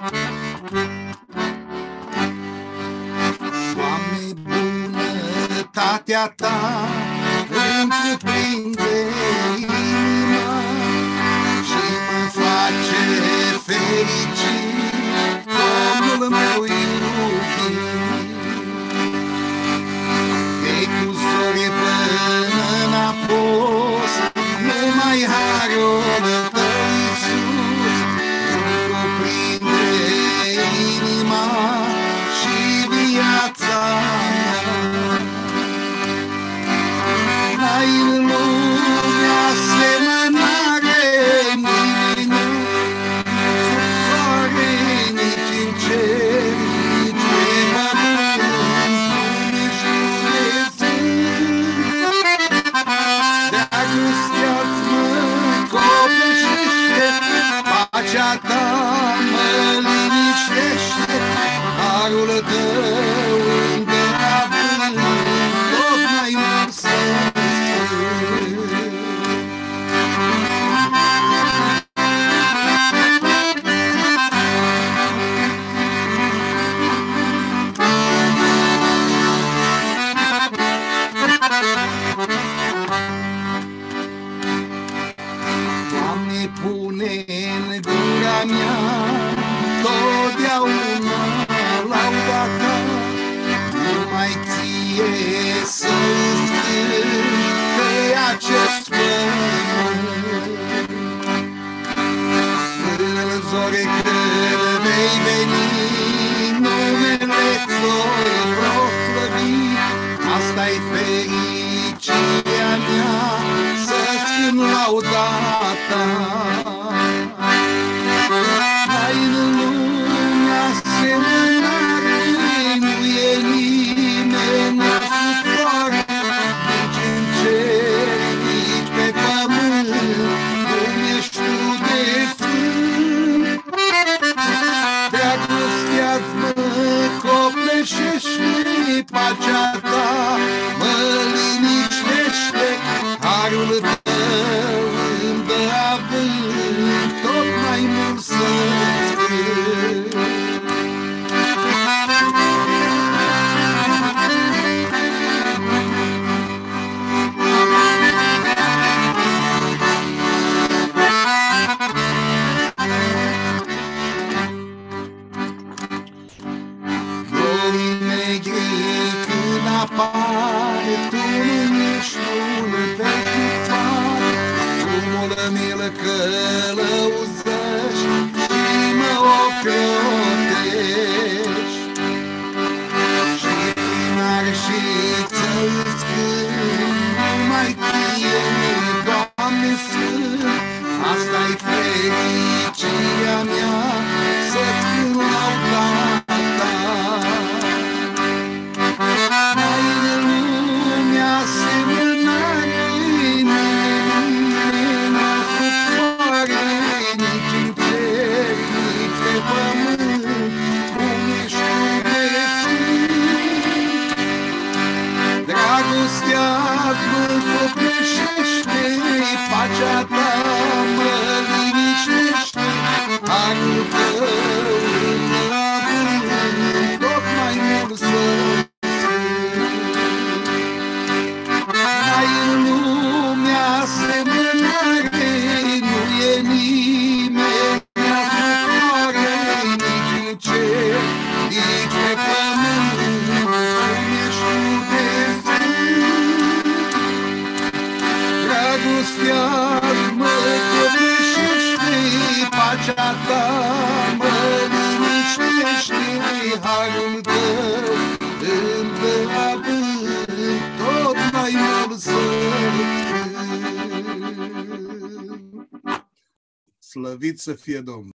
Doamne, bunătatea Ta îmi cuprinde inima și mă face fericit, Domnul meu iubit. De cu zori până în apus, numai harul Tău, Iisus, îmi cuprinde inima și viața mea. N-ai în lume asemănare nimeni, sub soare, nici în cer, nici pe pământ, cum ești Dumnezeu. Dragostea-ți mă copleșește, pacea Ta mă liniștește, harul Tău îmi dă avânt, tot mai mult să Doamne, pune în gura mea totdeauna lauda Ta, numai Ție să-ți cânt pe acest pământ. În zori când vei veni, numele Ți-o proslăvi, asta-i fericirea mea, să-ți cânt lauda Ta. N-ai în lume asemănare, nu e nimeni sub soare, nici în cer, nici pe pământ, cum ești Tu de sfânt. Dragostea-ți mă copleșește, pacea Ta mă liniștește, harul Tău îmi dă avânt, tot mai mult să-ți cânt. Dorii negri când apar, Tu nu ești un vechitar, Tu mă călăuzești și mă ocrotești. Și n-ar și ți-ți cânt, numai Ție, Doamne Sfânt, asta-i fericirea mea, să-ți cânt lauda Ta. N-ai în lume asemănare, nimeni sub soare, nici în cer, nici pe pământ, cum ești Tu de sfânt. Dragostea-ți mă copleșește, pacea Ta mă liniștește, harul Tău îmi dă avânt, tot mai mult să-ți cânt. N-ai în lume asemănare, nu e nimeni sub soare, nici în cer, nici pe pământ, cum ești Tu de sfânt. Dragostea-ți mă copleșește, pacea Ta mă liniștește, harul Tău îmi dă avânt, tot mai mult să-ți cânt. Slăvit să fie Domnul!